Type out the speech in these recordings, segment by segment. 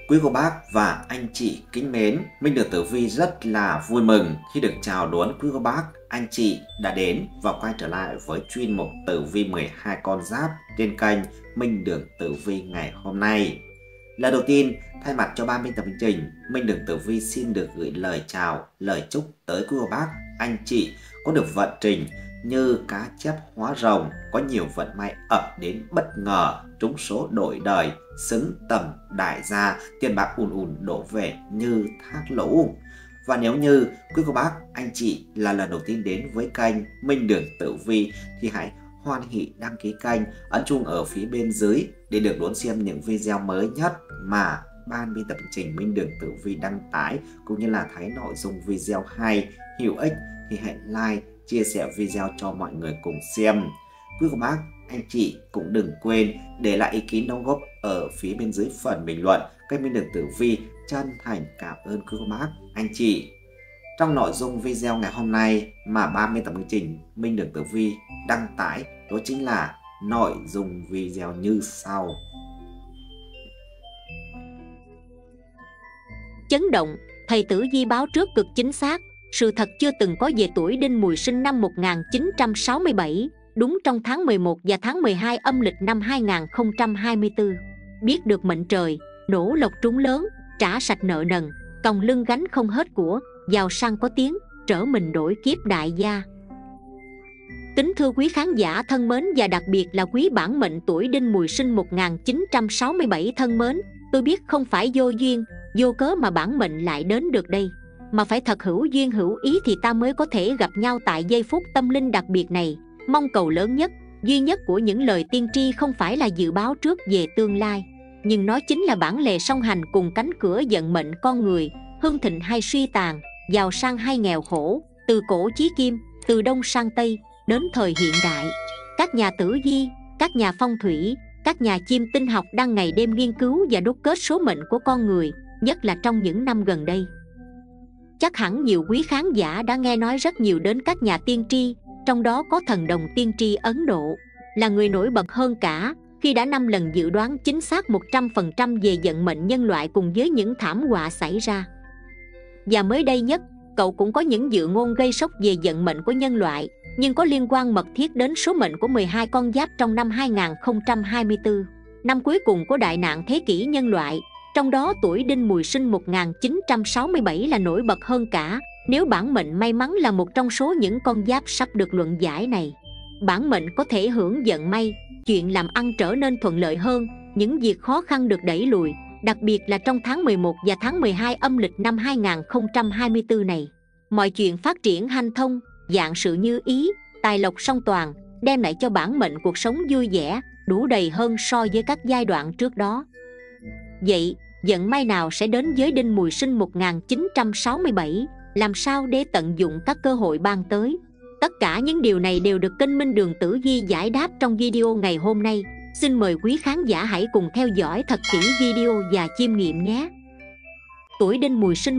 Quý cô bác và anh chị kính mến, Minh Đường Tử Vi rất là vui mừng khi được chào đón quý cô bác, anh chị đã đến và quay trở lại với chuyên mục Tử Vi 12 con giáp trên kênh Minh Đường Tử Vi ngày hôm nay. Lần đầu tiên, thay mặt cho ban biên tập chương trình, Minh Đường Tử Vi xin được gửi lời chào, lời chúc tới quý cô bác, anh chị có được vận trình như cá chép hóa rồng, có nhiều vận may ập đến bất ngờ, trúng số đổi đời, xứng tầm đại gia, tiền bạc ùn ùn đổ về như thác lũ. Và nếu như quý cô bác, anh chị là lần đầu tiên đến với kênh Minh Đường Tử Vi thì hãy hoan hỉ đăng ký kênh, ấn chuông ở phía bên dưới để được đón xem những video mới nhất mà ban biên tập chương trình Minh Đường Tử Vi đăng tải, cũng như là thấy nội dung video hay, hữu ích thì hãy like, chia sẻ video cho mọi người cùng xem. Quý cô bác, anh chị cũng đừng quên để lại ý kiến đóng góp ở phía bên dưới phần bình luận. Kênh Minh Đường Tử Vi chân thành cảm ơn quý cô bác, anh chị. Trong nội dung video ngày hôm nay mà ban biên tập chương trình Minh Đường Tử Vi đăng tải, đó chính là nội dung video như sau. Chấn động, thầy Tử Vi báo trước cực chính xác, sự thật chưa từng có về tuổi Đinh Mùi sinh năm 1967, đúng trong tháng 11 và tháng 12 âm lịch năm 2024. Biết được mệnh trời, nổ lộc trúng lớn, trả sạch nợ nần, còng lưng gánh không hết của, giàu sang có tiếng, trở mình đổi kiếp đại gia. Kính thưa quý khán giả thân mến và đặc biệt là quý bản mệnh tuổi Đinh Mùi sinh 1967 thân mến, tôi biết không phải vô duyên, vô cớ mà bản mệnh lại đến được đây, mà phải thật hữu duyên hữu ý thì ta mới có thể gặp nhau tại giây phút tâm linh đặc biệt này. Mong cầu lớn nhất, duy nhất của những lời tiên tri không phải là dự báo trước về tương lai, nhưng nó chính là bản lề song hành cùng cánh cửa vận mệnh con người, hưng thịnh hay suy tàn, giàu sang hay nghèo khổ, từ cổ chí kim, từ đông sang tây, đến thời hiện đại. Các nhà tử vi, các nhà phong thủy, các nhà chiêm tinh học đang ngày đêm nghiên cứu và đúc kết số mệnh của con người, nhất là trong những năm gần đây. Chắc hẳn nhiều quý khán giả đã nghe nói rất nhiều đến các nhà tiên tri, trong đó có thần đồng tiên tri Ấn Độ, là người nổi bật hơn cả khi đã 5 lần dự đoán chính xác 100% về vận mệnh nhân loại cùng với những thảm họa xảy ra. Và mới đây nhất, cậu cũng có những dự ngôn gây sốc về vận mệnh của nhân loại, nhưng có liên quan mật thiết đến số mệnh của 12 con giáp trong năm 2024, năm cuối cùng của đại nạn thế kỷ nhân loại. Trong đó tuổi Đinh Mùi sinh 1967 là nổi bật hơn cả, nếu bản mệnh may mắn là một trong số những con giáp sắp được luận giải này. Bản mệnh có thể hưởng vận may, chuyện làm ăn trở nên thuận lợi hơn, những việc khó khăn được đẩy lùi, đặc biệt là trong tháng 11 và tháng 12 âm lịch năm 2024 này. Mọi chuyện phát triển hanh thông, vạn sự như ý, tài lộc song toàn, đem lại cho bản mệnh cuộc sống vui vẻ, đủ đầy hơn so với các giai đoạn trước đó. Vậy, vận may nào sẽ đến với Đinh Mùi sinh 1967? Làm sao để tận dụng các cơ hội ban tới? Tất cả những điều này đều được kênh Minh Đường Tử Vi giải đáp trong video ngày hôm nay. Xin mời quý khán giả hãy cùng theo dõi thật kỹ video và chiêm nghiệm nhé. Tuổi Đinh Mùi sinh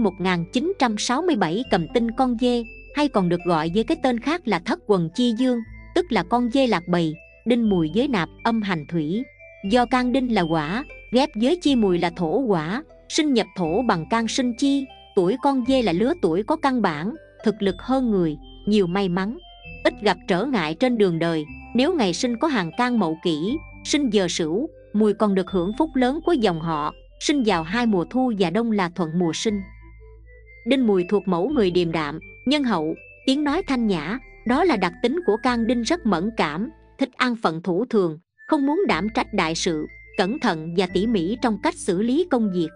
1967 cầm tinh con dê, hay còn được gọi với cái tên khác là thất quần chi dương, tức là con dê lạc bầy. Đinh Mùi với nạp âm hành thủy, do can đinh là hỏa, ghép với chi mùi là thổ hỏa, sinh nhập thổ bằng can sinh chi. Tuổi con dê là lứa tuổi có căn bản, thực lực hơn người, nhiều may mắn, ít gặp trở ngại trên đường đời. Nếu ngày sinh có hàng can Mậu Kỷ, sinh giờ Sửu, Mùi còn được hưởng phúc lớn của dòng họ, sinh vào 2 mùa thu và đông là thuận mùa sinh. Đinh Mùi thuộc mẫu người điềm đạm, nhân hậu, tiếng nói thanh nhã, đó là đặc tính của can đinh rất mẫn cảm, thích an phận thủ thường, không muốn đảm trách đại sự, cẩn thận và tỉ mỉ trong cách xử lý công việc.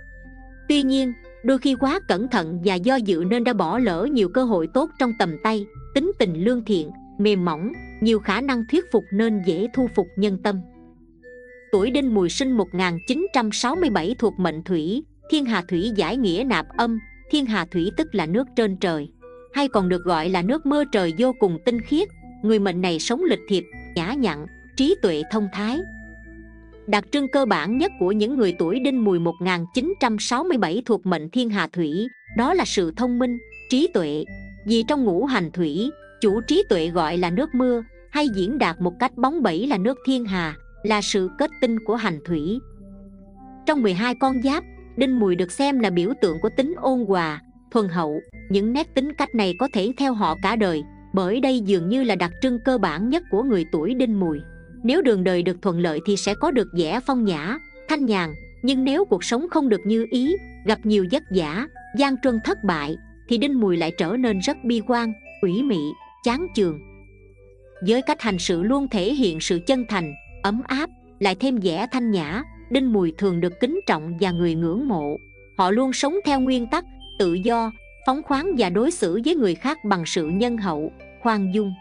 Tuy nhiên, đôi khi quá cẩn thận và do dự nên đã bỏ lỡ nhiều cơ hội tốt trong tầm tay. Tính tình lương thiện, mềm mỏng, nhiều khả năng thuyết phục nên dễ thu phục nhân tâm. Tuổi Đinh Mùi sinh 1967 thuộc mệnh thủy, thiên hà thủy giải nghĩa nạp âm. Thiên hà thủy tức là nước trên trời, hay còn được gọi là nước mưa trời vô cùng tinh khiết. Người mệnh này sống lịch thiệp, nhã nhặn, trí tuệ thông thái. Đặc trưng cơ bản nhất của những người tuổi Đinh Mùi 1967 thuộc mệnh thiên hà thủy, đó là sự thông minh, trí tuệ. Vì trong ngũ hành thủy, chủ trí tuệ gọi là nước mưa, hay diễn đạt một cách bóng bẩy là nước thiên hà, là sự kết tinh của hành thủy. Trong 12 con giáp, Đinh Mùi được xem là biểu tượng của tính ôn hòa, thuần hậu. Những nét tính cách này có thể theo họ cả đời, bởi đây dường như là đặc trưng cơ bản nhất của người tuổi Đinh Mùi. Nếu đường đời được thuận lợi thì sẽ có được vẻ phong nhã, thanh nhàn. Nhưng nếu cuộc sống không được như ý, gặp nhiều vất vả, gian truân thất bại, thì Đinh Mùi lại trở nên rất bi quan, ủy mị, chán chường. Với cách hành sự luôn thể hiện sự chân thành, ấm áp, lại thêm vẻ thanh nhã, Đinh Mùi thường được kính trọng và người ngưỡng mộ. Họ luôn sống theo nguyên tắc tự do, phóng khoáng và đối xử với người khác bằng sự nhân hậu, khoan dung.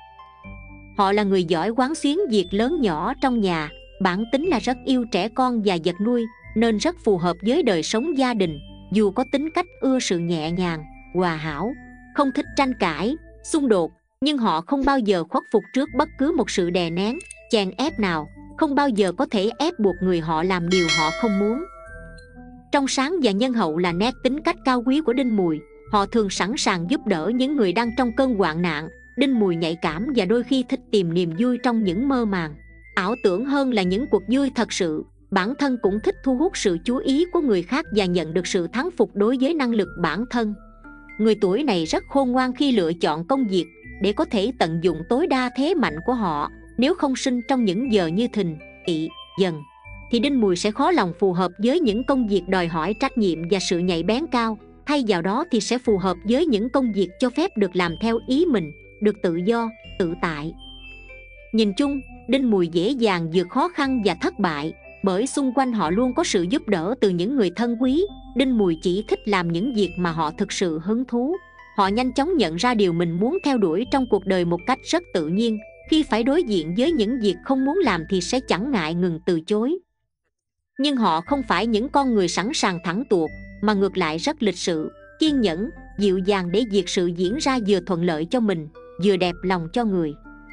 Họ là người giỏi quán xuyến việc lớn nhỏ trong nhà, bản tính là rất yêu trẻ con và vật nuôi, nên rất phù hợp với đời sống gia đình. Dù có tính cách ưa sự nhẹ nhàng, hòa hảo, không thích tranh cãi, xung đột, nhưng họ không bao giờ khuất phục trước bất cứ một sự đè nén, chèn ép nào, không bao giờ có thể ép buộc người họ làm điều họ không muốn. Trong sáng và nhân hậu là nét tính cách cao quý của Đinh Mùi. Họ thường sẵn sàng giúp đỡ những người đang trong cơn hoạn nạn. Đinh Mùi nhạy cảm và đôi khi thích tìm niềm vui trong những mơ màng, ảo tưởng hơn là những cuộc vui thật sự. Bản thân cũng thích thu hút sự chú ý của người khác và nhận được sự thán phục đối với năng lực bản thân. Người tuổi này rất khôn ngoan khi lựa chọn công việc để có thể tận dụng tối đa thế mạnh của họ. Nếu không sinh trong những giờ như Thìn, Tỵ, Dần, thì Đinh Mùi sẽ khó lòng phù hợp với những công việc đòi hỏi trách nhiệm và sự nhạy bén cao. Thay vào đó thì sẽ phù hợp với những công việc cho phép được làm theo ý mình, được tự do, tự tại. Nhìn chung, Đinh Mùi dễ dàng vượt khó khăn và thất bại, bởi xung quanh họ luôn có sự giúp đỡ từ những người thân quý. Đinh Mùi chỉ thích làm những việc mà họ thực sự hứng thú. Họ nhanh chóng nhận ra điều mình muốn theo đuổi trong cuộc đời một cách rất tự nhiên. Khi phải đối diện với những việc không muốn làm thì sẽ chẳng ngại ngừng từ chối. Nhưng họ không phải những con người sẵn sàng thẳng tuột, mà ngược lại rất lịch sự, kiên nhẫn, dịu dàng để việc sự diễn ra vừa thuận lợi cho mình, vừa đẹp lòng cho người.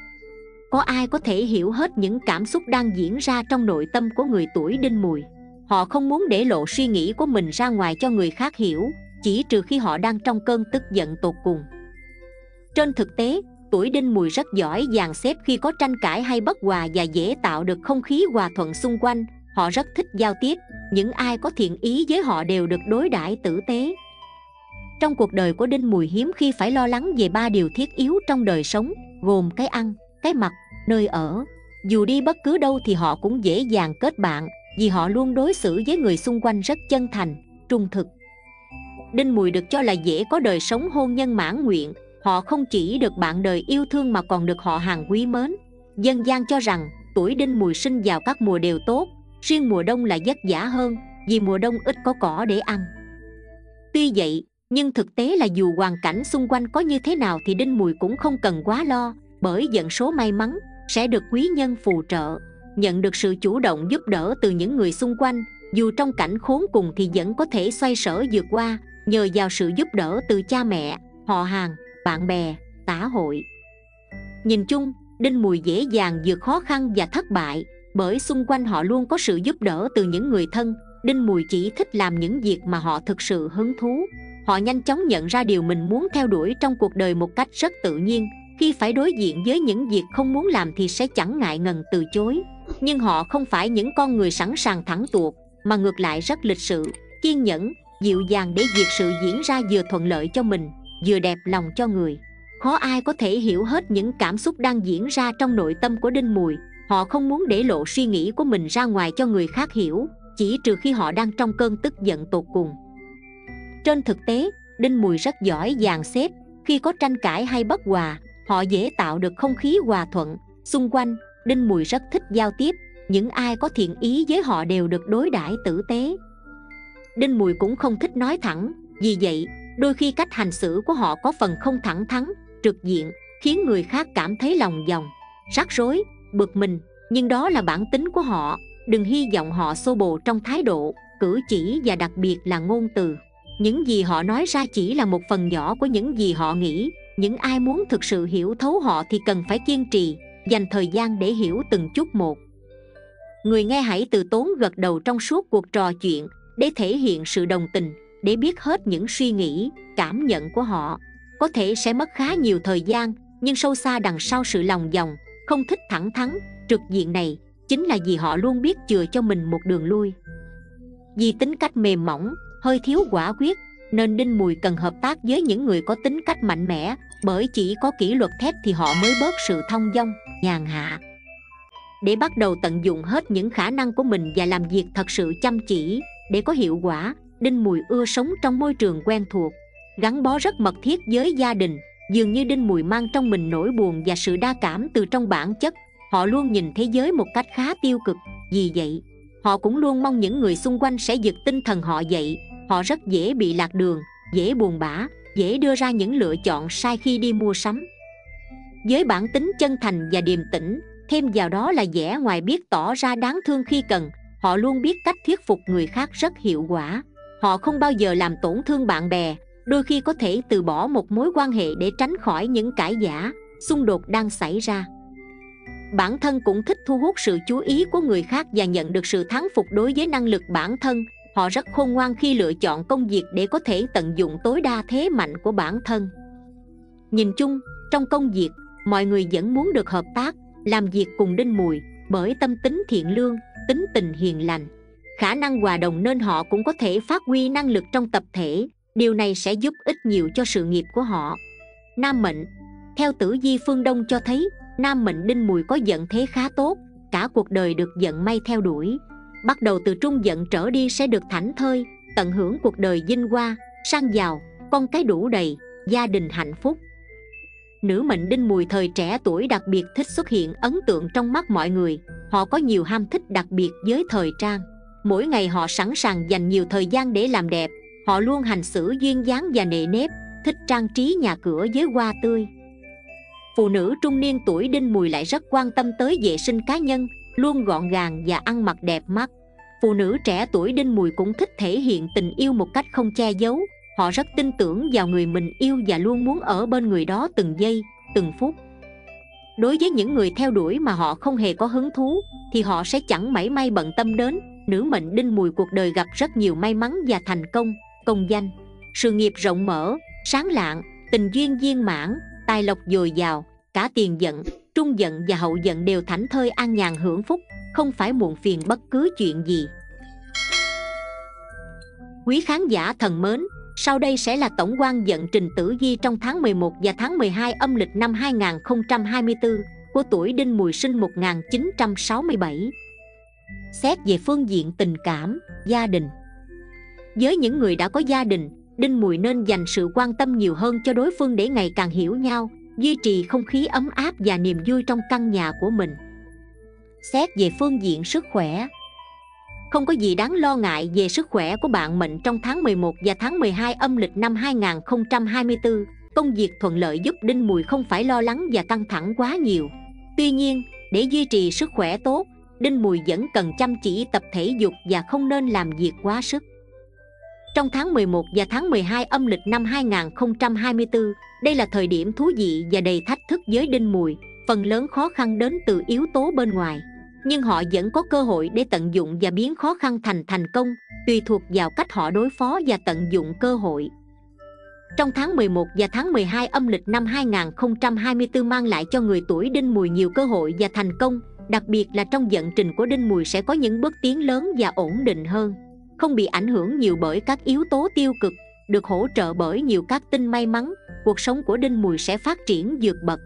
Có ai có thể hiểu hết những cảm xúc đang diễn ra trong nội tâm của người tuổi Đinh Mùi? Họ không muốn để lộ suy nghĩ của mình ra ngoài cho người khác hiểu, chỉ trừ khi họ đang trong cơn tức giận tột cùng. Trên thực tế, tuổi Đinh Mùi rất giỏi dàn xếp khi có tranh cãi hay bất hòa và dễ tạo được không khí hòa thuận xung quanh. Họ rất thích giao tiếp, những ai có thiện ý với họ đều được đối đãi tử tế. Trong cuộc đời của Đinh Mùi hiếm khi phải lo lắng về 3 điều thiết yếu trong đời sống, gồm cái ăn, cái mặc, nơi ở. Dù đi bất cứ đâu thì họ cũng dễ dàng kết bạn, vì họ luôn đối xử với người xung quanh rất chân thành, trung thực. Đinh Mùi được cho là dễ có đời sống hôn nhân mãn nguyện. Họ không chỉ được bạn đời yêu thương mà còn được họ hàng quý mến. Dân gian cho rằng tuổi Đinh Mùi sinh vào các mùa đều tốt, riêng mùa đông là vất vả hơn, vì mùa đông ít có cỏ để ăn. Tuy vậy, nhưng thực tế là dù hoàn cảnh xung quanh có như thế nào thì Đinh Mùi cũng không cần quá lo, bởi vận số may mắn sẽ được quý nhân phù trợ, nhận được sự chủ động giúp đỡ từ những người xung quanh. Dù trong cảnh khốn cùng thì vẫn có thể xoay sở vượt qua, nhờ vào sự giúp đỡ từ cha mẹ, họ hàng, bạn bè, xã hội. Nhìn chung, Đinh Mùi dễ dàng vượt khó khăn và thất bại, bởi xung quanh họ luôn có sự giúp đỡ từ những người thân. Đinh Mùi chỉ thích làm những việc mà họ thực sự hứng thú. Họ nhanh chóng nhận ra điều mình muốn theo đuổi trong cuộc đời một cách rất tự nhiên. Khi phải đối diện với những việc không muốn làm thì sẽ chẳng ngại ngần từ chối. Nhưng họ không phải những con người sẵn sàng thẳng tuột, mà ngược lại rất lịch sự, kiên nhẫn, dịu dàng để việc sự diễn ra vừa thuận lợi cho mình, vừa đẹp lòng cho người. Khó ai có thể hiểu hết những cảm xúc đang diễn ra trong nội tâm của Đinh Mùi. Họ không muốn để lộ suy nghĩ của mình ra ngoài cho người khác hiểu, chỉ trừ khi họ đang trong cơn tức giận tột cùng. Trên thực tế, Đinh Mùi rất giỏi dàn xếp khi có tranh cãi hay bất hòa. Họ dễ tạo được không khí hòa thuận xung quanh. Đinh Mùi rất thích giao tiếp, những ai có thiện ý với họ đều được đối đãi tử tế. Đinh Mùi cũng không thích nói thẳng, vì vậy đôi khi cách hành xử của họ có phần không thẳng thắn, trực diện, khiến người khác cảm thấy lòng vòng, rắc rối, bực mình. Nhưng đó là bản tính của họ. Đừng hy vọng họ xô bồ trong thái độ, cử chỉ và đặc biệt là ngôn từ. Những gì họ nói ra chỉ là một phần nhỏ của những gì họ nghĩ. Những ai muốn thực sự hiểu thấu họ thì cần phải kiên trì, dành thời gian để hiểu từng chút một. Người nghe hãy từ tốn gật đầu trong suốt cuộc trò chuyện để thể hiện sự đồng tình, để biết hết những suy nghĩ, cảm nhận của họ. Có thể sẽ mất khá nhiều thời gian, nhưng sâu xa đằng sau sự lòng vòng, không thích thẳng thắn, trực diện này chính là vì họ luôn biết chừa cho mình một đường lui. Vì tính cách mềm mỏng, hơi thiếu quả quyết, nên Đinh Mùi cần hợp tác với những người có tính cách mạnh mẽ, bởi chỉ có kỷ luật thép thì họ mới bớt sự thong dong, nhàn hạ. Để bắt đầu tận dụng hết những khả năng của mình và làm việc thật sự chăm chỉ để có hiệu quả, Đinh Mùi ưa sống trong môi trường quen thuộc, gắn bó rất mật thiết với gia đình. Dường như Đinh Mùi mang trong mình nỗi buồn và sự đa cảm từ trong bản chất. Họ luôn nhìn thế giới một cách khá tiêu cực. Vì vậy, họ cũng luôn mong những người xung quanh sẽ giật tinh thần họ dậy. Họ rất dễ bị lạc đường, dễ buồn bã, dễ đưa ra những lựa chọn sai khi đi mua sắm. Với bản tính chân thành và điềm tĩnh, thêm vào đó là vẻ ngoài biết tỏ ra đáng thương khi cần, họ luôn biết cách thuyết phục người khác rất hiệu quả. Họ không bao giờ làm tổn thương bạn bè, đôi khi có thể từ bỏ một mối quan hệ để tránh khỏi những cãi vã, xung đột đang xảy ra. Bản thân cũng thích thu hút sự chú ý của người khác và nhận được sự thán phục đối với năng lực bản thân. Họ rất khôn ngoan khi lựa chọn công việc để có thể tận dụng tối đa thế mạnh của bản thân. Nhìn chung, trong công việc, mọi người vẫn muốn được hợp tác, làm việc cùng Đinh Mùi, bởi tâm tính thiện lương, tính tình hiền lành, khả năng hòa đồng nên họ cũng có thể phát huy năng lực trong tập thể. Điều này sẽ giúp ích nhiều cho sự nghiệp của họ. Nam mệnh. Theo tử vi phương Đông cho thấy, nam mệnh Đinh Mùi có vận thế khá tốt, cả cuộc đời được vận may theo đuổi. Bắt đầu từ trung vận trở đi sẽ được thảnh thơi, tận hưởng cuộc đời vinh hoa, sang giàu, con cái đủ đầy, gia đình hạnh phúc. Nữ mệnh Đinh Mùi thời trẻ tuổi đặc biệt thích xuất hiện ấn tượng trong mắt mọi người. Họ có nhiều ham thích đặc biệt với thời trang. Mỗi ngày họ sẵn sàng dành nhiều thời gian để làm đẹp. Họ luôn hành xử duyên dáng và nề nếp, thích trang trí nhà cửa với hoa tươi. Phụ nữ trung niên tuổi Đinh Mùi lại rất quan tâm tới vệ sinh cá nhân, luôn gọn gàng và ăn mặc đẹp mắt. Phụ nữ trẻ tuổi Đinh Mùi cũng thích thể hiện tình yêu một cách không che giấu. Họ rất tin tưởng vào người mình yêu và luôn muốn ở bên người đó từng giây, từng phút. Đối với những người theo đuổi mà họ không hề có hứng thú, thì họ sẽ chẳng mảy may bận tâm đến. Nữ mệnh Đinh Mùi cuộc đời gặp rất nhiều may mắn và thành công, công danh, sự nghiệp rộng mở, sáng lạng, tình duyên viên mãn, tài lộc dồi dào. Cả tiền vận, trung vận và hậu vận đều thảnh thơi an nhàn hưởng phúc, không phải muộn phiền bất cứ chuyện gì. Quý khán giả thân mến, sau đây sẽ là tổng quan vận trình tử vi trong tháng 11 và tháng 12 âm lịch năm 2024 của tuổi Đinh Mùi sinh 1967. Xét về phương diện tình cảm, gia đình. Với những người đã có gia đình, Đinh Mùi nên dành sự quan tâm nhiều hơn cho đối phương để ngày càng hiểu nhau, duy trì không khí ấm áp và niềm vui trong căn nhà của mình. Xét về phương diện sức khỏe. Không có gì đáng lo ngại về sức khỏe của bạn mệnh trong tháng 11 và tháng 12 âm lịch năm 2024. Công việc thuận lợi giúp Đinh Mùi không phải lo lắng và căng thẳng quá nhiều. Tuy nhiên, để duy trì sức khỏe tốt, Đinh Mùi vẫn cần chăm chỉ tập thể dục và không nên làm việc quá sức. Trong tháng 11 và tháng 12 âm lịch năm 2024, đây là thời điểm thú vị và đầy thách thức với Đinh Mùi. Phần lớn khó khăn đến từ yếu tố bên ngoài, nhưng họ vẫn có cơ hội để tận dụng và biến khó khăn thành thành công, tùy thuộc vào cách họ đối phó và tận dụng cơ hội. Trong tháng 11 và tháng 12 âm lịch năm 2024 mang lại cho người tuổi Đinh Mùi nhiều cơ hội và thành công, đặc biệt là trong vận trình của Đinh Mùi sẽ có những bước tiến lớn và ổn định hơn, không bị ảnh hưởng nhiều bởi các yếu tố tiêu cực, được hỗ trợ bởi nhiều các tinh may mắn. Cuộc sống của Đinh Mùi sẽ phát triển vượt bậc.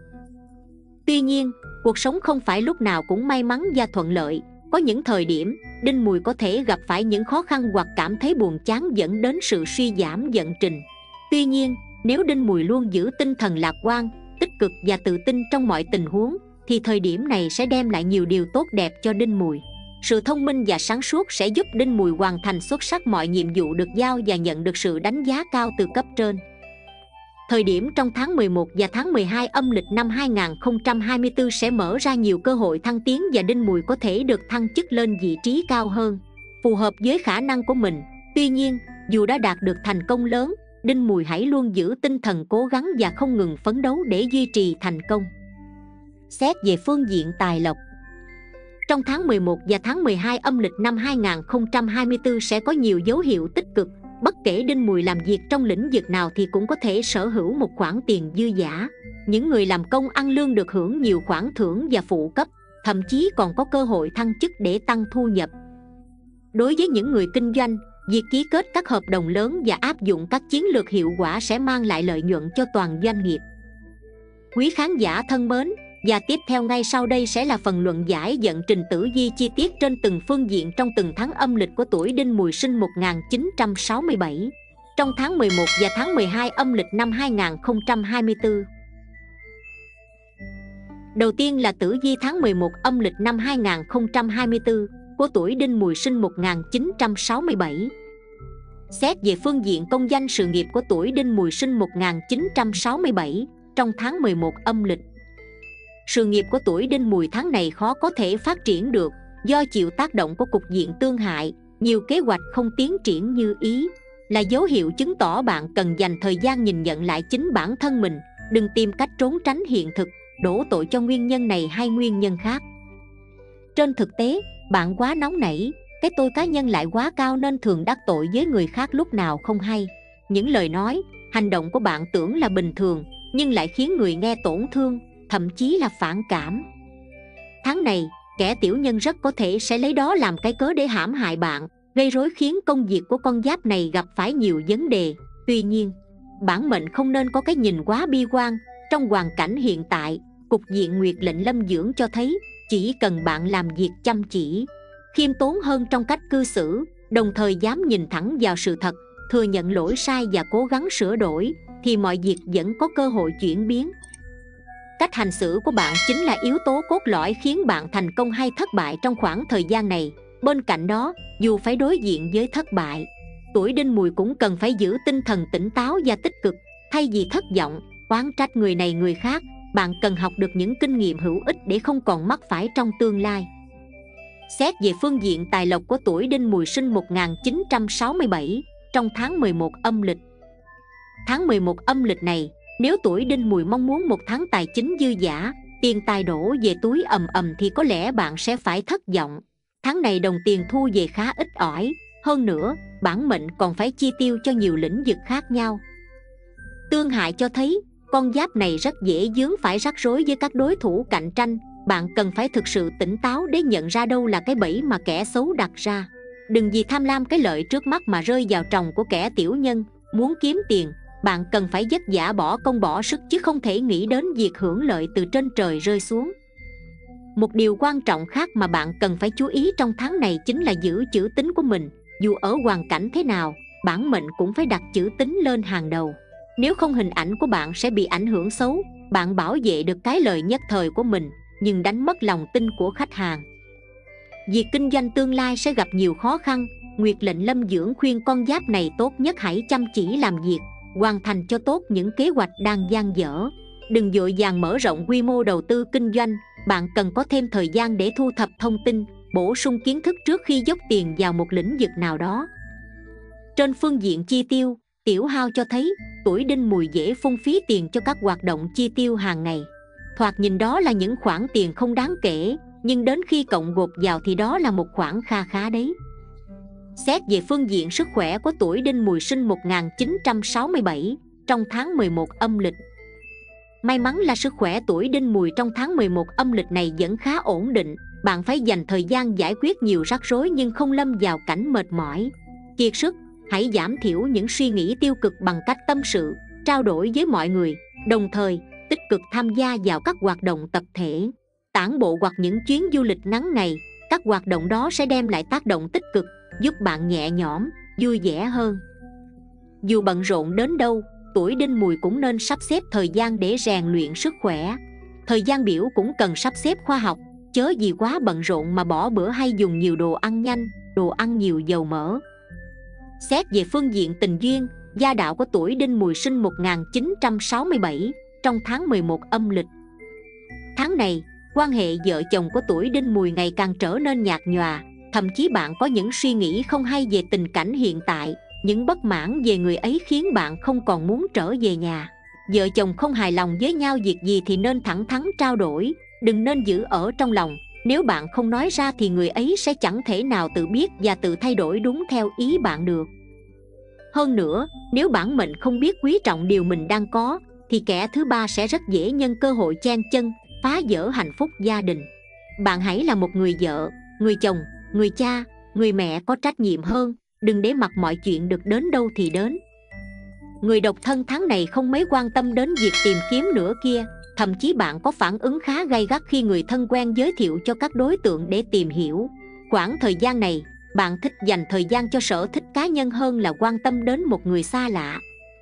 Tuy nhiên, cuộc sống không phải lúc nào cũng may mắn và thuận lợi. Có những thời điểm, Đinh Mùi có thể gặp phải những khó khăn hoặc cảm thấy buồn chán dẫn đến sự suy giảm vận trình. Tuy nhiên, nếu Đinh Mùi luôn giữ tinh thần lạc quan, tích cực và tự tin trong mọi tình huống, thì thời điểm này sẽ đem lại nhiều điều tốt đẹp cho Đinh Mùi. Sự thông minh và sáng suốt sẽ giúp Đinh Mùi hoàn thành xuất sắc mọi nhiệm vụ được giao và nhận được sự đánh giá cao từ cấp trên. Thời điểm trong tháng 11 và tháng 12 âm lịch năm 2024 sẽ mở ra nhiều cơ hội thăng tiến và Đinh Mùi có thể được thăng chức lên vị trí cao hơn, phù hợp với khả năng của mình. Tuy nhiên, dù đã đạt được thành công lớn, Đinh Mùi hãy luôn giữ tinh thần cố gắng và không ngừng phấn đấu để duy trì thành công. Xét về phương diện tài lộc. Trong tháng 11 và tháng 12 âm lịch năm 2024 sẽ có nhiều dấu hiệu tích cực. Bất kể Đinh Mùi làm việc trong lĩnh vực nào thì cũng có thể sở hữu một khoản tiền dư dả. Những người làm công ăn lương được hưởng nhiều khoản thưởng và phụ cấp, thậm chí còn có cơ hội thăng chức để tăng thu nhập. Đối với những người kinh doanh, Việc ký kết các hợp đồng lớn và áp dụng các chiến lược hiệu quả sẽ mang lại lợi nhuận cho toàn doanh nghiệp. Quý khán giả thân mến, và tiếp theo ngay sau đây sẽ là phần luận giải vận trình tử vi chi tiết trên từng phương diện trong từng tháng âm lịch của tuổi Đinh Mùi sinh 1967, trong tháng 11 và tháng 12 âm lịch năm 2024. Đầu tiên là tử vi tháng 11 âm lịch năm 2024 của tuổi Đinh Mùi sinh 1967. Xét về phương diện công danh sự nghiệp của tuổi Đinh Mùi sinh 1967 trong tháng 11 âm lịch. Sự nghiệp của tuổi Đinh Mùi tháng này khó có thể phát triển được do chịu tác động của cục diện tương hại, nhiều kế hoạch không tiến triển như ý, là dấu hiệu chứng tỏ bạn cần dành thời gian nhìn nhận lại chính bản thân mình, đừng tìm cách trốn tránh hiện thực, đổ tội cho nguyên nhân này hay nguyên nhân khác. Trên thực tế, bạn quá nóng nảy, cái tôi cá nhân lại quá cao nên thường đắc tội với người khác lúc nào không hay. Những lời nói, hành động của bạn tưởng là bình thường nhưng lại khiến người nghe tổn thương, thậm chí là phản cảm. Tháng này, kẻ tiểu nhân rất có thể sẽ lấy đó làm cái cớ để hãm hại bạn, gây rối khiến công việc của con giáp này gặp phải nhiều vấn đề. Tuy nhiên, bản mệnh không nên có cái nhìn quá bi quan. Trong hoàn cảnh hiện tại, cục diện Nguyệt lệnh Lâm dưỡng cho thấy chỉ cần bạn làm việc chăm chỉ, khiêm tốn hơn trong cách cư xử, đồng thời dám nhìn thẳng vào sự thật, thừa nhận lỗi sai và cố gắng sửa đổi, thì mọi việc vẫn có cơ hội chuyển biến. Cách hành xử của bạn chính là yếu tố cốt lõi khiến bạn thành công hay thất bại trong khoảng thời gian này. Bên cạnh đó, dù phải đối diện với thất bại, tuổi Đinh Mùi cũng cần phải giữ tinh thần tỉnh táo và tích cực. Thay vì thất vọng, oán trách người này người khác, bạn cần học được những kinh nghiệm hữu ích để không còn mắc phải trong tương lai. Xét về phương diện tài lộc của tuổi Đinh Mùi sinh 1967 trong tháng 11 âm lịch. Tháng 11 âm lịch này, nếu tuổi Đinh Mùi mong muốn một tháng tài chính dư dả, tiền tài đổ về túi ầm ầm thì có lẽ bạn sẽ phải thất vọng. Tháng này đồng tiền thu về khá ít ỏi, hơn nữa, bản mệnh còn phải chi tiêu cho nhiều lĩnh vực khác nhau. Tương hại cho thấy, con giáp này rất dễ vướng phải rắc rối với các đối thủ cạnh tranh. Bạn cần phải thực sự tỉnh táo để nhận ra đâu là cái bẫy mà kẻ xấu đặt ra. Đừng vì tham lam cái lợi trước mắt mà rơi vào tròng của kẻ tiểu nhân. Muốn kiếm tiền, bạn cần phải vất vả bỏ công bỏ sức chứ không thể nghĩ đến việc hưởng lợi từ trên trời rơi xuống. Một điều quan trọng khác mà bạn cần phải chú ý trong tháng này chính là giữ chữ tín của mình. Dù ở hoàn cảnh thế nào, bản mệnh cũng phải đặt chữ tín lên hàng đầu. Nếu không, hình ảnh của bạn sẽ bị ảnh hưởng xấu. Bạn bảo vệ được cái lời nhất thời của mình, nhưng đánh mất lòng tin của khách hàng. Việc kinh doanh tương lai sẽ gặp nhiều khó khăn. Nguyệt lệnh Lâm dưỡng khuyên con giáp này tốt nhất hãy chăm chỉ làm việc, hoàn thành cho tốt những kế hoạch đang dang dở. Đừng vội vàng mở rộng quy mô đầu tư kinh doanh. Bạn cần có thêm thời gian để thu thập thông tin, bổ sung kiến thức trước khi dốc tiền vào một lĩnh vực nào đó. Trên phương diện chi tiêu, tiểu hao cho thấy tuổi Đinh Mùi dễ phung phí tiền cho các hoạt động chi tiêu hàng ngày. Thoạt nhìn đó là những khoản tiền không đáng kể, nhưng đến khi cộng gộp vào thì đó là một khoản kha khá đấy. Xét về phương diện sức khỏe của tuổi Đinh Mùi sinh 1967 trong tháng 11 âm lịch. May mắn là sức khỏe tuổi Đinh Mùi trong tháng 11 âm lịch này vẫn khá ổn định. Bạn phải dành thời gian giải quyết nhiều rắc rối nhưng không lâm vào cảnh mệt mỏi, kiệt sức. Hãy giảm thiểu những suy nghĩ tiêu cực bằng cách tâm sự, trao đổi với mọi người, đồng thời tích cực tham gia vào các hoạt động tập thể, tản bộ hoặc những chuyến du lịch ngắn ngày. Các hoạt động đó sẽ đem lại tác động tích cực, giúp bạn nhẹ nhõm, vui vẻ hơn. Dù bận rộn đến đâu, tuổi Đinh Mùi cũng nên sắp xếp thời gian để rèn luyện sức khỏe. Thời gian biểu cũng cần sắp xếp khoa học, chớ vì quá bận rộn mà bỏ bữa hay dùng nhiều đồ ăn nhanh, đồ ăn nhiều dầu mỡ. Xét về phương diện tình duyên, gia đạo của tuổi Đinh Mùi sinh 1967 trong tháng 11 âm lịch. Tháng này, quan hệ vợ chồng của tuổi Đinh Mùi ngày càng trở nên nhạt nhòa. Thậm chí bạn có những suy nghĩ không hay về tình cảnh hiện tại. Những bất mãn về người ấy khiến bạn không còn muốn trở về nhà. Vợ chồng không hài lòng với nhau việc gì thì nên thẳng thắn trao đổi, đừng nên giữ ở trong lòng. Nếu bạn không nói ra thì người ấy sẽ chẳng thể nào tự biết và tự thay đổi đúng theo ý bạn được. Hơn nữa, nếu bản mệnh không biết quý trọng điều mình đang có, thì kẻ thứ ba sẽ rất dễ nhân cơ hội chen chân, phá vỡ hạnh phúc gia đình. Bạn hãy là một người vợ, người chồng, người cha, người mẹ có trách nhiệm hơn. đừng để mặc mọi chuyện được đến đâu thì đến. Người độc thân tháng này không mấy quan tâm đến việc tìm kiếm nữa kia. Thậm chí bạn có phản ứng khá gay gắt khi người thân quen giới thiệu cho các đối tượng để tìm hiểu. Khoảng thời gian này, bạn thích dành thời gian cho sở thích cá nhân hơn là quan tâm đến một người xa lạ.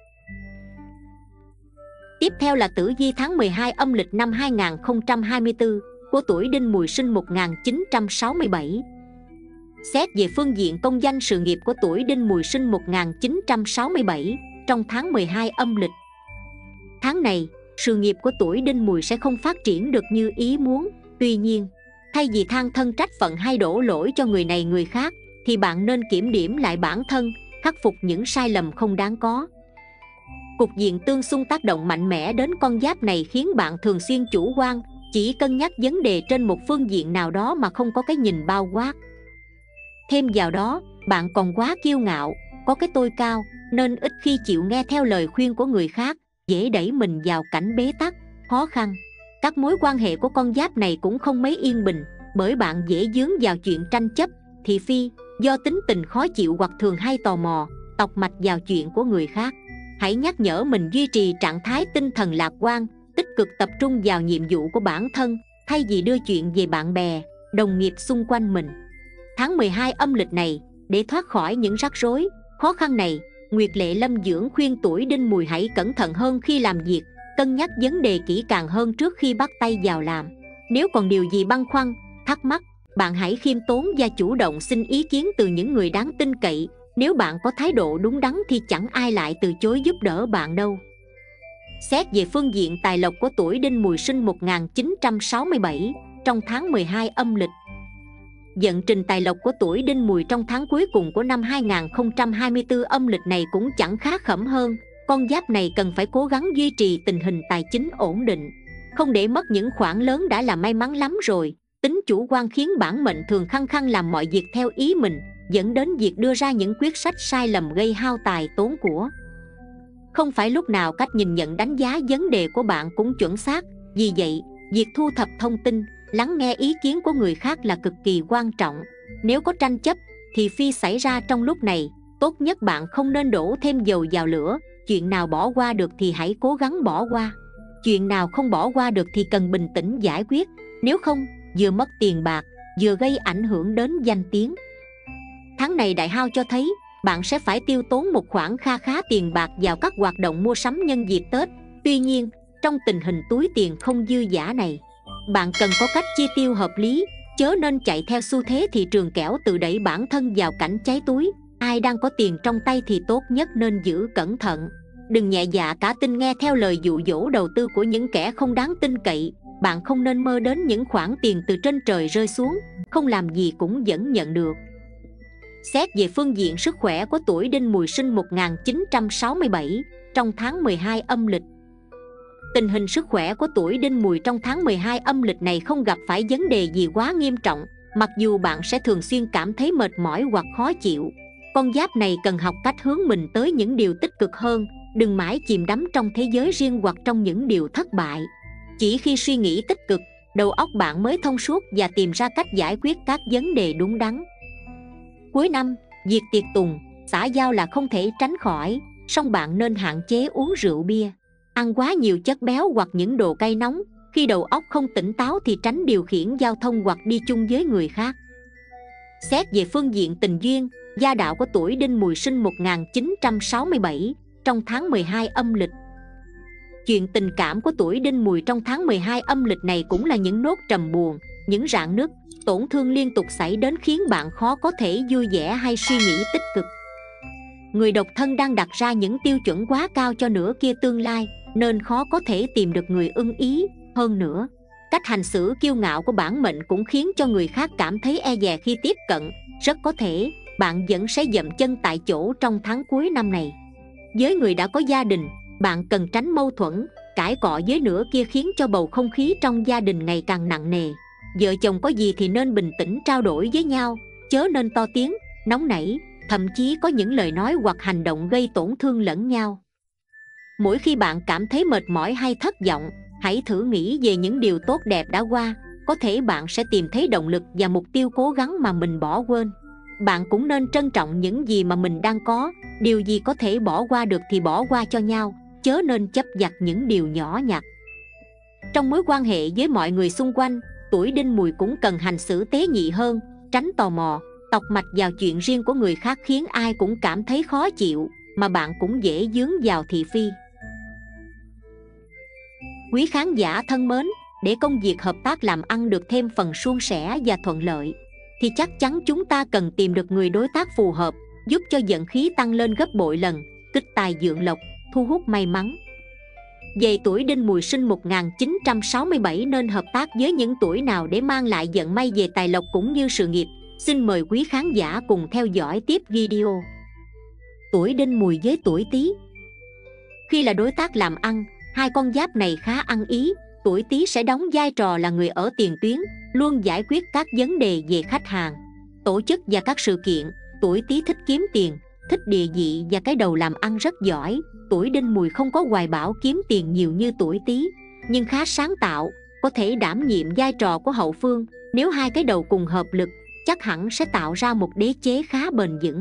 Tiếp theo là tử vi tháng 12 âm lịch năm 2024 của tuổi Đinh Mùi sinh 1967. Xét về phương diện công danh sự nghiệp của tuổi Đinh Mùi sinh 1967 trong tháng 12 âm lịch. Tháng này, sự nghiệp của tuổi Đinh Mùi sẽ không phát triển được như ý muốn. Tuy nhiên, thay vì than thân trách phận hay đổ lỗi cho người này người khác, thì bạn nên kiểm điểm lại bản thân, khắc phục những sai lầm không đáng có. Cục diện tương xung tác động mạnh mẽ đến con giáp này khiến bạn thường xuyên chủ quan, chỉ cân nhắc vấn đề trên một phương diện nào đó mà không có cái nhìn bao quát. Thêm vào đó, bạn còn quá kiêu ngạo, có cái tôi cao, nên ít khi chịu nghe theo lời khuyên của người khác, dễ đẩy mình vào cảnh bế tắc, khó khăn. Các mối quan hệ của con giáp này cũng không mấy yên bình, bởi bạn dễ dướng vào chuyện tranh chấp, thị phi, do tính tình khó chịu hoặc thường hay tò mò, tọc mạch vào chuyện của người khác. Hãy nhắc nhở mình duy trì trạng thái tinh thần lạc quan, tích cực tập trung vào nhiệm vụ của bản thân, thay vì đưa chuyện về bạn bè, đồng nghiệp xung quanh mình. Tháng 12 âm lịch này, để thoát khỏi những rắc rối, khó khăn này, Nguyệt Lệ Lâm Dưỡng khuyên tuổi Đinh Mùi hãy cẩn thận hơn khi làm việc, cân nhắc vấn đề kỹ càng hơn trước khi bắt tay vào làm. Nếu còn điều gì băn khoăn, thắc mắc, bạn hãy khiêm tốn và chủ động xin ý kiến từ những người đáng tin cậy. Nếu bạn có thái độ đúng đắn thì chẳng ai lại từ chối giúp đỡ bạn đâu. Xét về phương diện tài lộc của tuổi Đinh Mùi sinh 1967 trong tháng 12 âm lịch. Vận trình tài lộc của tuổi Đinh Mùi trong tháng cuối cùng của năm 2024 âm lịch này cũng chẳng khá khẩm hơn. Con giáp này cần phải cố gắng duy trì tình hình tài chính ổn định, không để mất những khoản lớn đã là may mắn lắm rồi. Tính chủ quan khiến bản mệnh thường khăng khăng làm mọi việc theo ý mình, dẫn đến việc đưa ra những quyết sách sai lầm gây hao tài tốn của. Không phải lúc nào cách nhìn nhận đánh giá vấn đề của bạn cũng chuẩn xác. Vì vậy, việc thu thập thông tin, lắng nghe ý kiến của người khác là cực kỳ quan trọng. Nếu có tranh chấp, thì phi xảy ra trong lúc này, tốt nhất bạn không nên đổ thêm dầu vào lửa. Chuyện nào bỏ qua được thì hãy cố gắng bỏ qua. Chuyện nào không bỏ qua được thì cần bình tĩnh giải quyết. Nếu không, vừa mất tiền bạc, vừa gây ảnh hưởng đến danh tiếng. Tháng này đại hao cho thấy bạn sẽ phải tiêu tốn một khoản kha khá tiền bạc vào các hoạt động mua sắm nhân dịp Tết. Tuy nhiên, trong tình hình túi tiền không dư dả này, bạn cần có cách chi tiêu hợp lý, chớ nên chạy theo xu thế thị trường kẻo tự đẩy bản thân vào cảnh cháy túi. Ai đang có tiền trong tay thì tốt nhất nên giữ cẩn thận. Đừng nhẹ dạ cả tin nghe theo lời dụ dỗ đầu tư của những kẻ không đáng tin cậy. Bạn không nên mơ đến những khoản tiền từ trên trời rơi xuống, không làm gì cũng vẫn nhận được. Xét về phương diện sức khỏe của tuổi Đinh Mùi sinh 1967 trong tháng 12 âm lịch. Tình hình sức khỏe của tuổi Đinh Mùi trong tháng 12 âm lịch này không gặp phải vấn đề gì quá nghiêm trọng, mặc dù bạn sẽ thường xuyên cảm thấy mệt mỏi hoặc khó chịu. Con giáp này cần học cách hướng mình tới những điều tích cực hơn, đừng mãi chìm đắm trong thế giới riêng hoặc trong những điều thất bại. Chỉ khi suy nghĩ tích cực, đầu óc bạn mới thông suốt và tìm ra cách giải quyết các vấn đề đúng đắn. Cuối năm, việc tiệc tùng, xã giao là không thể tránh khỏi, song bạn nên hạn chế uống rượu bia, ăn quá nhiều chất béo hoặc những đồ cay nóng. Khi đầu óc không tỉnh táo thì tránh điều khiển giao thông hoặc đi chung với người khác. Xét về phương diện tình duyên, gia đạo của tuổi Đinh Mùi sinh 1967 trong tháng 12 âm lịch. Chuyện tình cảm của tuổi Đinh Mùi trong tháng 12 âm lịch này cũng là những nốt trầm buồn, những rạn nứt, tổn thương liên tục xảy đến khiến bạn khó có thể vui vẻ hay suy nghĩ tích cực. Người độc thân đang đặt ra những tiêu chuẩn quá cao cho nửa kia tương lai, nên khó có thể tìm được người ưng ý. Hơn nữa, cách hành xử kiêu ngạo của bản mệnh cũng khiến cho người khác cảm thấy e dè khi tiếp cận. Rất có thể bạn vẫn sẽ dậm chân tại chỗ trong tháng cuối năm này. Với người đã có gia đình, bạn cần tránh mâu thuẫn, cãi cọ với nửa kia khiến cho bầu không khí trong gia đình ngày càng nặng nề. Vợ chồng có gì thì nên bình tĩnh trao đổi với nhau, chớ nên to tiếng, nóng nảy, thậm chí có những lời nói hoặc hành động gây tổn thương lẫn nhau. Mỗi khi bạn cảm thấy mệt mỏi hay thất vọng, hãy thử nghĩ về những điều tốt đẹp đã qua, có thể bạn sẽ tìm thấy động lực và mục tiêu cố gắng mà mình bỏ quên. bạn cũng nên trân trọng những gì mà mình đang có. Điều gì có thể bỏ qua được thì bỏ qua cho nhau, chớ nên chấp vặt những điều nhỏ nhặt. Trong mối quan hệ với mọi người xung quanh, tuổi Đinh Mùi cũng cần hành xử tế nhị hơn, tránh tò mò, tọc mạch vào chuyện riêng của người khác khiến ai cũng cảm thấy khó chịu, mà bạn cũng dễ dướng vào thị phi. Quý khán giả thân mến, để công việc hợp tác làm ăn được thêm phần suôn sẻ và thuận lợi, thì chắc chắn chúng ta cần tìm được người đối tác phù hợp, giúp cho vận khí tăng lên gấp bội lần, kích tài vượng lộc, thu hút may mắn. Về tuổi Đinh Mùi sinh 1967 nên hợp tác với những tuổi nào để mang lại vận may về tài lộc cũng như sự nghiệp? Xin mời quý khán giả cùng theo dõi tiếp video. Tuổi Đinh Mùi với tuổi Tý. Khi là đối tác làm ăn, hai con giáp này khá ăn ý. Tuổi Tý sẽ đóng vai trò là người ở tiền tuyến, luôn giải quyết các vấn đề về khách hàng, tổ chức và các sự kiện. Tuổi Tý thích kiếm tiền, thích địa vị và cái đầu làm ăn rất giỏi. Tuổi Đinh Mùi không có hoài bão kiếm tiền nhiều như tuổi Tý, nhưng khá sáng tạo, có thể đảm nhiệm vai trò của hậu phương. Nếu hai cái đầu cùng hợp lực, chắc hẳn sẽ tạo ra một đế chế khá bền vững.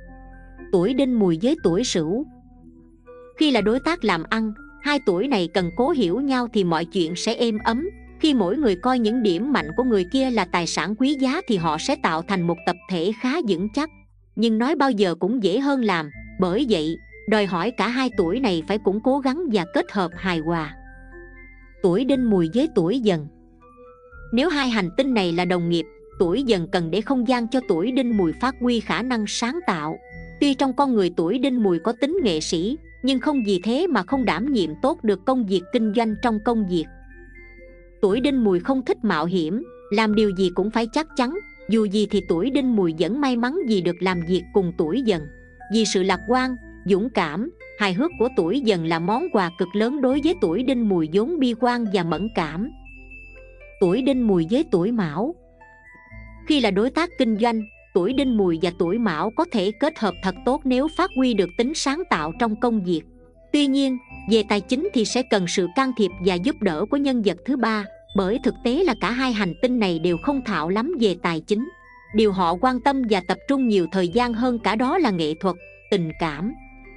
Tuổi Đinh Mùi với tuổi Sửu. Khi là đối tác làm ăn, hai tuổi này cần cố hiểu nhau thì mọi chuyện sẽ êm ấm. Khi mỗi người coi những điểm mạnh của người kia là tài sản quý giá thì họ sẽ tạo thành một tập thể khá vững chắc. Nhưng nói bao giờ cũng dễ hơn làm, bởi vậy đòi hỏi cả hai tuổi này phải cũng cố gắng và kết hợp hài hòa. Tuổi Đinh Mùi với tuổi Dần. Nếu hai hành tinh này là đồng nghiệp, tuổi Dần cần để không gian cho tuổi Đinh Mùi phát huy khả năng sáng tạo. Tuy trong con người tuổi Đinh Mùi có tính nghệ sĩ, nhưng không vì thế mà không đảm nhiệm tốt được công việc kinh doanh trong công việc. Tuổi Đinh Mùi không thích mạo hiểm, làm điều gì cũng phải chắc chắn. Dù gì thì tuổi Đinh Mùi vẫn may mắn vì được làm việc cùng tuổi Dần. Vì sự lạc quan, dũng cảm, hài hước của tuổi Dần là món quà cực lớn đối với tuổi Đinh Mùi vốn bi quan và mẫn cảm. Tuổi Đinh Mùi với tuổi Mão. Khi là đối tác kinh doanh, tuổi Đinh Mùi và tuổi Mão có thể kết hợp thật tốt nếu phát huy được tính sáng tạo trong công việc. Tuy nhiên, về tài chính thì sẽ cần sự can thiệp và giúp đỡ của nhân vật thứ ba, bởi thực tế là cả hai hành tinh này đều không thạo lắm về tài chính. Điều họ quan tâm và tập trung nhiều thời gian hơn cả đó là nghệ thuật, tình cảm.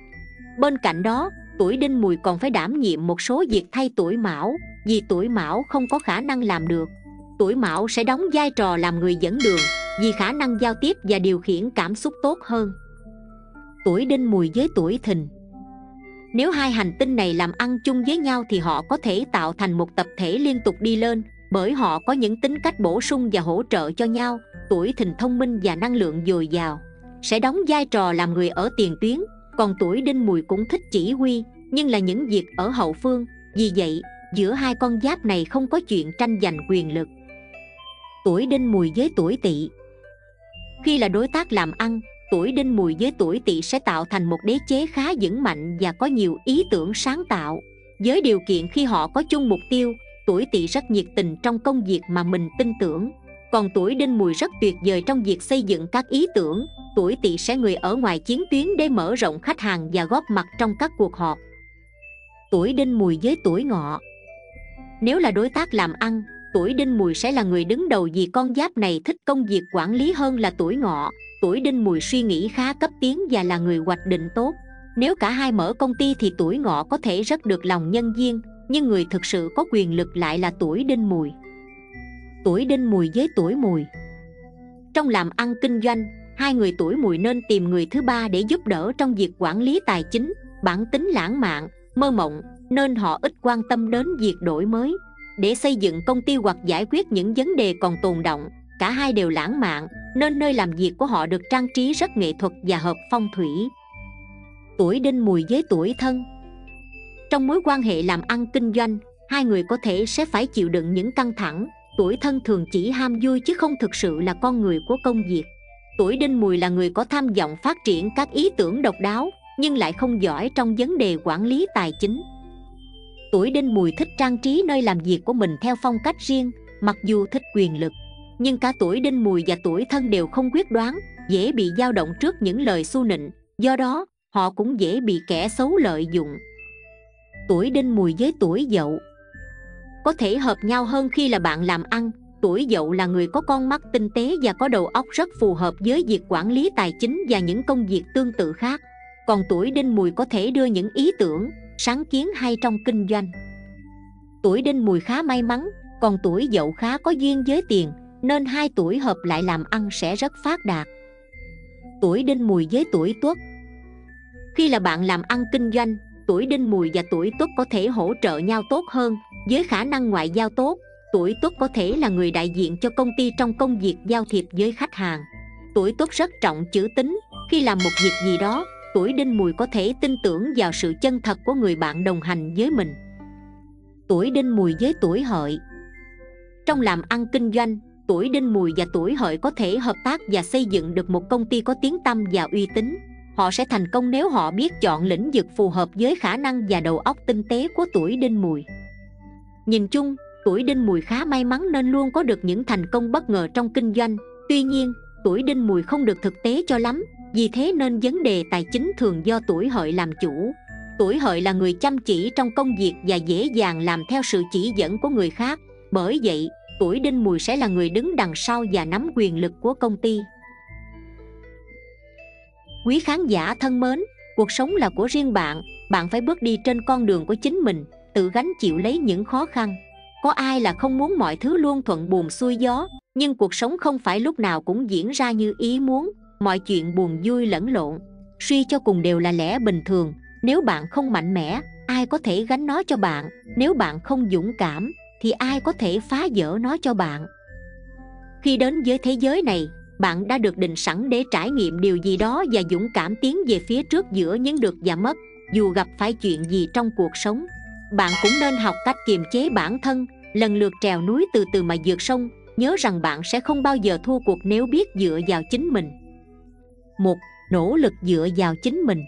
Bên cạnh đó, tuổi Đinh Mùi còn phải đảm nhiệm một số việc thay tuổi Mão, vì tuổi Mão không có khả năng làm được. Tuổi Mão sẽ đóng vai trò làm người dẫn đường, vì khả năng giao tiếp và điều khiển cảm xúc tốt hơn. Tuổi Đinh Mùi với tuổi Thìn. Nếu hai hành tinh này làm ăn chung với nhau thì họ có thể tạo thành một tập thể liên tục đi lên, bởi họ có những tính cách bổ sung và hỗ trợ cho nhau. Tuổi Thìn thông minh và năng lượng dồi dào, sẽ đóng vai trò làm người ở tiền tuyến, còn tuổi Đinh Mùi cũng thích chỉ huy, nhưng là những việc ở hậu phương. Vì vậy, giữa hai con giáp này không có chuyện tranh giành quyền lực. Tuổi Đinh Mùi với tuổi Tỵ. Khi là đối tác làm ăn, tuổi Đinh Mùi với tuổi Tỵ sẽ tạo thành một đế chế khá vững mạnh và có nhiều ý tưởng sáng tạo. Với điều kiện khi họ có chung mục tiêu, tuổi Tỵ rất nhiệt tình trong công việc mà mình tin tưởng. Còn tuổi Đinh Mùi rất tuyệt vời trong việc xây dựng các ý tưởng. Tuổi Tỵ sẽ người ở ngoài chiến tuyến để mở rộng khách hàng và góp mặt trong các cuộc họp. Tuổi Đinh Mùi với tuổi Ngọ. Nếu là đối tác làm ăn, tuổi Đinh Mùi sẽ là người đứng đầu vì con giáp này thích công việc quản lý hơn là tuổi Ngọ. Tuổi Đinh Mùi suy nghĩ khá cấp tiến và là người hoạch định tốt. Nếu cả hai mở công ty thì tuổi Ngọ có thể rất được lòng nhân viên, nhưng người thực sự có quyền lực lại là tuổi Đinh Mùi. Tuổi Đinh Mùi với tuổi Mùi. Trong làm ăn kinh doanh, hai người tuổi Mùi nên tìm người thứ ba để giúp đỡ trong việc quản lý tài chính. Bản tính lãng mạn, mơ mộng, nên họ ít quan tâm đến việc đổi mới. Để xây dựng công ty hoặc giải quyết những vấn đề còn tồn đọng, cả hai đều lãng mạn, nên nơi làm việc của họ được trang trí rất nghệ thuật và hợp phong thủy. Tuổi Đinh Mùi với tuổi Thân. Trong mối quan hệ làm ăn kinh doanh, hai người có thể sẽ phải chịu đựng những căng thẳng. Tuổi Thân thường chỉ ham vui chứ không thực sự là con người của công việc. Tuổi Đinh Mùi là người có tham vọng phát triển các ý tưởng độc đáo, nhưng lại không giỏi trong vấn đề quản lý tài chính. Tuổi Đinh Mùi thích trang trí nơi làm việc của mình theo phong cách riêng, mặc dù thích quyền lực. Nhưng cả tuổi Đinh Mùi và tuổi Thân đều không quyết đoán, dễ bị dao động trước những lời xu nịnh, do đó họ cũng dễ bị kẻ xấu lợi dụng. Tuổi Đinh Mùi với tuổi Dậu. Có thể hợp nhau hơn khi là bạn làm ăn, Tuổi Dậu là người có con mắt tinh tế và có đầu óc rất phù hợp với việc quản lý tài chính và những công việc tương tự khác. Còn tuổi Đinh Mùi có thể đưa những ý tưởng, sáng kiến hay trong kinh doanh. Tuổi Đinh Mùi khá may mắn, còn tuổi Dậu khá có duyên với tiền, nên hai tuổi hợp lại làm ăn sẽ rất phát đạt. Tuổi Đinh Mùi với tuổi Tuất. Khi là bạn làm ăn kinh doanh, tuổi Đinh Mùi và tuổi Tuất có thể hỗ trợ nhau tốt hơn. Với khả năng ngoại giao tốt, tuổi Tuất có thể là người đại diện cho công ty trong công việc giao thiệp với khách hàng. Tuổi Tuất rất trọng chữ tín. Khi làm một việc gì đó, tuổi Đinh Mùi có thể tin tưởng vào sự chân thật của người bạn đồng hành với mình. Tuổi Đinh Mùi với tuổi Hợi. Trong làm ăn kinh doanh, tuổi Đinh Mùi và tuổi Hợi có thể hợp tác và xây dựng được một công ty có tiếng tăm và uy tín. Họ sẽ thành công nếu họ biết chọn lĩnh vực phù hợp với khả năng và đầu óc tinh tế của tuổi Đinh Mùi. Nhìn chung, tuổi Đinh Mùi khá may mắn nên luôn có được những thành công bất ngờ trong kinh doanh. Tuy nhiên, tuổi Đinh Mùi không được thực tế cho lắm, vì thế nên vấn đề tài chính thường do tuổi Hợi làm chủ. Tuổi Hợi là người chăm chỉ trong công việc và dễ dàng làm theo sự chỉ dẫn của người khác. Bởi vậy, tuổi Đinh Mùi sẽ là người đứng đằng sau và nắm quyền lực của công ty. Quý khán giả thân mến, cuộc sống là của riêng bạn. Bạn phải bước đi trên con đường của chính mình, tự gánh chịu lấy những khó khăn. Có ai là không muốn mọi thứ luôn thuận buồm xuôi gió, nhưng cuộc sống không phải lúc nào cũng diễn ra như ý muốn. Mọi chuyện buồn vui lẫn lộn, suy cho cùng đều là lẽ bình thường. Nếu bạn không mạnh mẽ, ai có thể gánh nó cho bạn? Nếu bạn không dũng cảm, thì ai có thể phá vỡ nó cho bạn? Khi đến với thế giới này, bạn đã được định sẵn để trải nghiệm điều gì đó và dũng cảm tiến về phía trước giữa những được và mất. Dù gặp phải chuyện gì trong cuộc sống, bạn cũng nên học cách kiềm chế bản thân, lần lượt trèo núi từ từ mà vượt sông. Nhớ rằng bạn sẽ không bao giờ thua cuộc nếu biết dựa vào chính mình. 1. Nỗ lực dựa vào chính mình.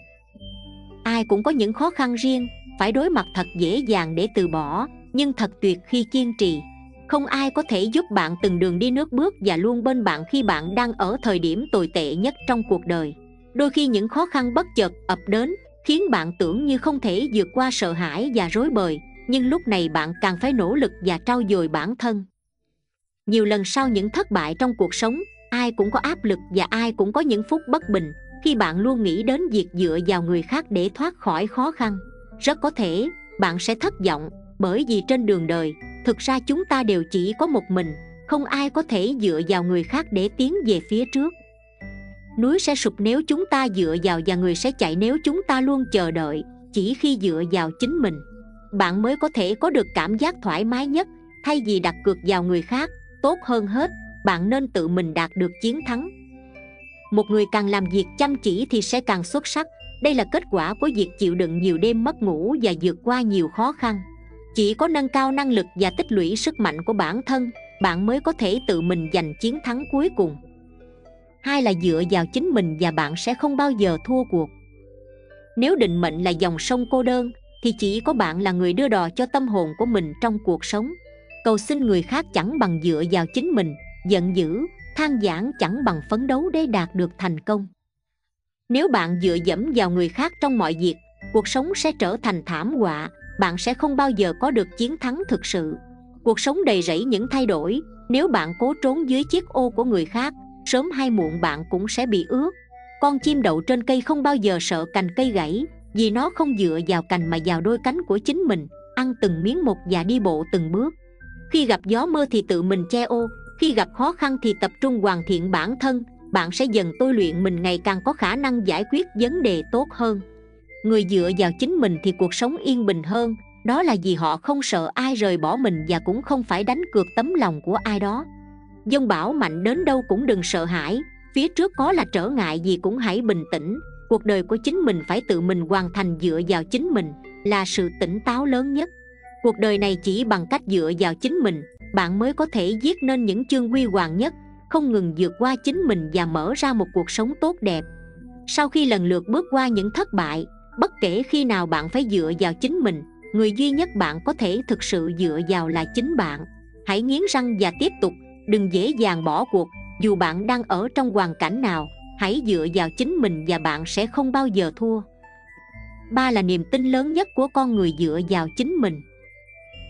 Ai cũng có những khó khăn riêng, phải đối mặt thật dễ dàng để từ bỏ, nhưng thật tuyệt khi kiên trì. Không ai có thể giúp bạn từng đường đi nước bước và luôn bên bạn khi bạn đang ở thời điểm tồi tệ nhất trong cuộc đời. Đôi khi những khó khăn bất chợt ập đến, khiến bạn tưởng như không thể vượt qua sợ hãi và rối bời, nhưng lúc này bạn càng phải nỗ lực và trau dồi bản thân. Nhiều lần sau những thất bại trong cuộc sống, ai cũng có áp lực và ai cũng có những phút bất bình. Khi bạn luôn nghĩ đến việc dựa vào người khác để thoát khỏi khó khăn, rất có thể bạn sẽ thất vọng, bởi vì trên đường đời, thực ra chúng ta đều chỉ có một mình, không ai có thể dựa vào người khác để tiến về phía trước. Núi sẽ sụp nếu chúng ta dựa vào và người sẽ chạy nếu chúng ta luôn chờ đợi. Chỉ khi dựa vào chính mình, bạn mới có thể có được cảm giác thoải mái nhất. Thay vì đặt cược vào người khác, tốt hơn hết, bạn nên tự mình đạt được chiến thắng. Một người càng làm việc chăm chỉ thì sẽ càng xuất sắc. Đây là kết quả của việc chịu đựng nhiều đêm mất ngủ và vượt qua nhiều khó khăn. Chỉ có nâng cao năng lực và tích lũy sức mạnh của bản thân, bạn mới có thể tự mình giành chiến thắng cuối cùng. 2 là dựa vào chính mình và bạn sẽ không bao giờ thua cuộc. Nếu định mệnh là dòng sông cô đơn, thì chỉ có bạn là người đưa đò cho tâm hồn của mình trong cuộc sống. Cầu xin người khác chẳng bằng dựa vào chính mình, giận dữ, than vãn chẳng bằng phấn đấu để đạt được thành công. Nếu bạn dựa dẫm vào người khác trong mọi việc, cuộc sống sẽ trở thành thảm họa. Bạn sẽ không bao giờ có được chiến thắng thực sự. Cuộc sống đầy rẫy những thay đổi. Nếu bạn cố trốn dưới chiếc ô của người khác, sớm hay muộn bạn cũng sẽ bị ướt. Con chim đậu trên cây không bao giờ sợ cành cây gãy, vì nó không dựa vào cành mà vào đôi cánh của chính mình, ăn từng miếng một và đi bộ từng bước. Khi gặp gió mưa thì tự mình che ô, khi gặp khó khăn thì tập trung hoàn thiện bản thân. Bạn sẽ dần tôi luyện mình ngày càng có khả năng giải quyết vấn đề tốt hơn. Người dựa vào chính mình thì cuộc sống yên bình hơn. Đó là vì họ không sợ ai rời bỏ mình và cũng không phải đánh cược tấm lòng của ai đó. Giông bão mạnh đến đâu cũng đừng sợ hãi. Phía trước có là trở ngại gì cũng hãy bình tĩnh. Cuộc đời của chính mình phải tự mình hoàn thành dựa vào chính mình, là sự tỉnh táo lớn nhất. Cuộc đời này chỉ bằng cách dựa vào chính mình, bạn mới có thể viết nên những chương huy hoàng nhất, không ngừng vượt qua chính mình và mở ra một cuộc sống tốt đẹp. Sau khi lần lượt bước qua những thất bại, bất kể khi nào bạn phải dựa vào chính mình, người duy nhất bạn có thể thực sự dựa vào là chính bạn. Hãy nghiến răng và tiếp tục, đừng dễ dàng bỏ cuộc. Dù bạn đang ở trong hoàn cảnh nào, hãy dựa vào chính mình và bạn sẽ không bao giờ thua. 3 là niềm tin lớn nhất của con người dựa vào chính mình.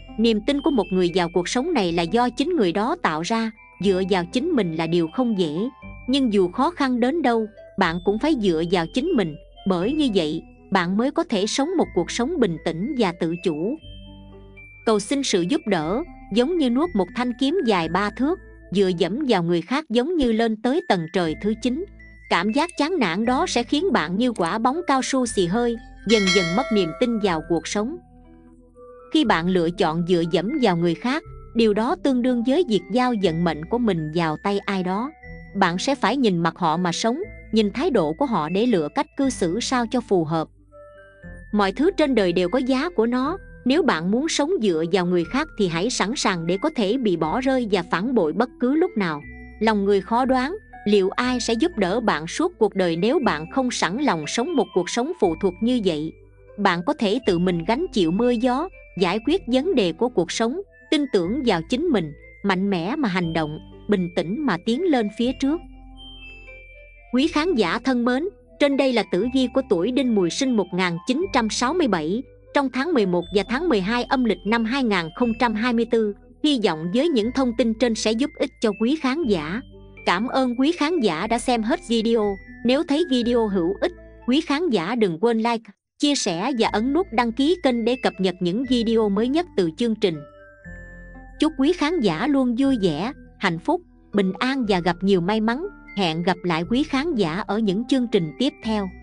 Niềm tin của một người vào cuộc sống này là do chính người đó tạo ra, dựa vào chính mình là điều không dễ. Nhưng dù khó khăn đến đâu, bạn cũng phải dựa vào chính mình, bởi như vậy, bạn mới có thể sống một cuộc sống bình tĩnh và tự chủ. Cầu xin sự giúp đỡ, giống như nuốt một thanh kiếm dài 3 thước, dựa dẫm vào người khác giống như lên tới tầng trời thứ 9. Cảm giác chán nản đó sẽ khiến bạn như quả bóng cao su xì hơi, dần dần mất niềm tin vào cuộc sống. Khi bạn lựa chọn dựa dẫm vào người khác, điều đó tương đương với việc giao vận mệnh của mình vào tay ai đó. Bạn sẽ phải nhìn mặt họ mà sống, nhìn thái độ của họ để lựa cách cư xử sao cho phù hợp. Mọi thứ trên đời đều có giá của nó. Nếu bạn muốn sống dựa vào người khác thì hãy sẵn sàng để có thể bị bỏ rơi và phản bội bất cứ lúc nào. Lòng người khó đoán, liệu ai sẽ giúp đỡ bạn suốt cuộc đời nếu bạn không sẵn lòng sống một cuộc sống phụ thuộc như vậy? Bạn có thể tự mình gánh chịu mưa gió, giải quyết vấn đề của cuộc sống, tin tưởng vào chính mình, mạnh mẽ mà hành động, bình tĩnh mà tiến lên phía trước. Quý khán giả thân mến, trên đây là tử vi của tuổi Đinh Mùi sinh 1967 trong tháng 11 và tháng 12 âm lịch năm 2024. Hy vọng với những thông tin trên sẽ giúp ích cho quý khán giả. Cảm ơn quý khán giả đã xem hết video. Nếu thấy video hữu ích, quý khán giả đừng quên like, chia sẻ và ấn nút đăng ký kênh để cập nhật những video mới nhất từ chương trình. Chúc quý khán giả luôn vui vẻ, hạnh phúc, bình an và gặp nhiều may mắn. Hẹn gặp lại quý khán giả ở những chương trình tiếp theo.